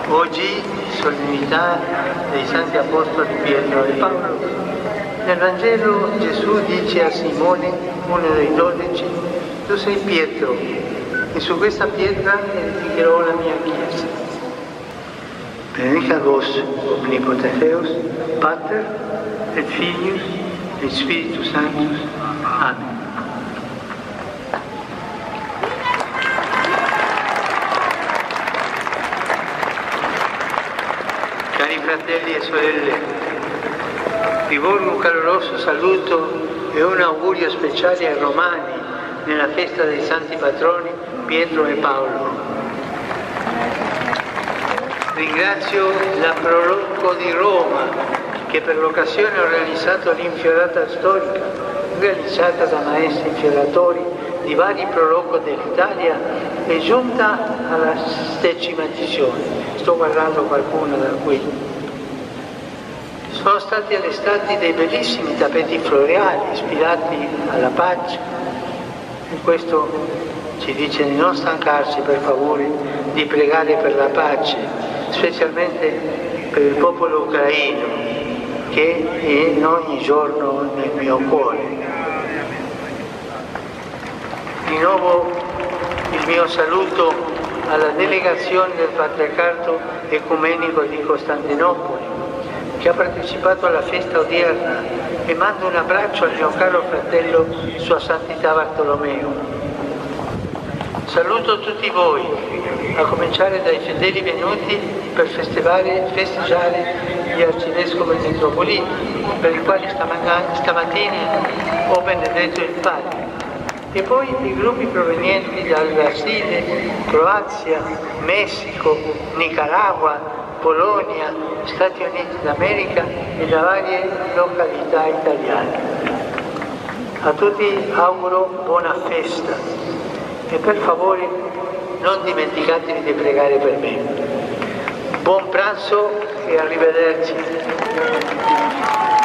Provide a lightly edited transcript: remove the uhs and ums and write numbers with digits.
Oggi, solennità dei Santi Apostoli Pietro e Paolo, nel Vangelo Gesù dice a Simone, uno dei 12, tu sei Pietro e su questa pietra edificherò la mia Chiesa. Benedicat vos omnipotens Deus, Pater et Filius et Spiritus Sanctus. Amen. Cari fratelli e sorelle, rivolgo un caloroso saluto e un augurio speciale ai romani nella festa dei santi patroni Pietro e Paolo. Ringrazio la Proloco di Roma che per l'occasione ha organizzato l'infiorata storica realizzata da maestri infioratori di vari Proloco dell'Italia e giunta alla 10ª edizione. Sto guardando qualcuno da qui. Sono stati allestati dei bellissimi tappeti floreali ispirati alla pace e questo ci dice di non stancarci, per favore, di pregare per la pace, specialmente per il popolo ucraino che è ogni giorno nel mio cuore. Di nuovo il mio saluto alla delegazione del Patriarcato Ecumenico di Costantinopoli che ha partecipato alla festa odierna e mando un abbraccio al mio caro fratello Sua Santità Bartolomeo. Saluto tutti voi, a cominciare dai fedeli venuti per festeggiare gli arcivescovi e metropoliti, per i quali stamattina ho benedetto il Padre. E poi i gruppi provenienti dal Brasile, Croazia, Messico, Nicaragua, Polonia, Stati Uniti d'America e da varie località italiane. A tutti auguro buona festa e per favore non dimenticatevi di pregare per me. Buon pranzo e arrivederci.